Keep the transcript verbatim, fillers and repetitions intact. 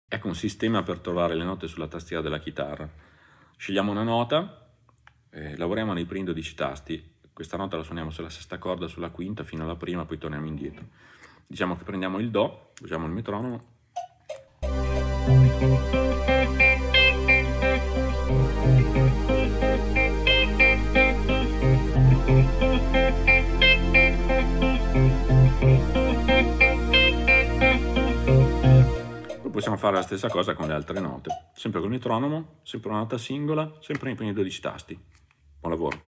Ecco un sistema per trovare le note sulla tastiera della chitarra. Scegliamo una nota, eh, lavoriamo nei primi dodici tasti. Questa nota la suoniamo sulla sesta corda, sulla quinta, fino alla prima, poi torniamo indietro. Diciamo che prendiamo il Do, usiamo il metronomo. Possiamo fare la stessa cosa con le altre note, sempre col metronomo, sempre una nota singola, sempre nei primi dodici tasti. Buon lavoro!